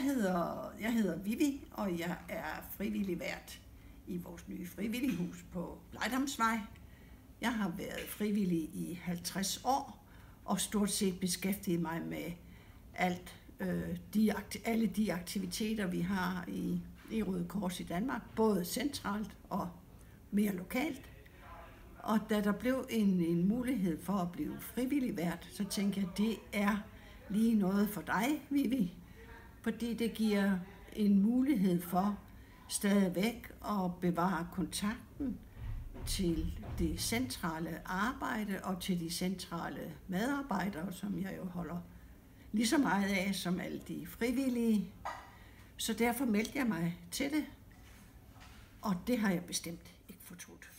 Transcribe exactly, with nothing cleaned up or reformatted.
hedder, jeg hedder Vivi, og jeg er frivillig vært i vores nye frivillighus på Blejdomsvej. Jeg har været frivillig i halvtreds år, og stort set beskæftiget mig med alt, øh, de, alle de aktiviteter, vi har i, i Røde Kors i Danmark, både centralt og mere lokalt. Og da der blev en, en mulighed for at blive frivillig vært, så tænkte jeg, at det er lige noget for dig, Vivi. Fordi det giver en mulighed for stadigvæk at bevare kontakten til det centrale arbejde og til de centrale medarbejdere, som jeg jo holder lige så meget af som alle de frivillige. Så derfor meldte jeg mig til det, og det har jeg bestemt ikke fortrudt.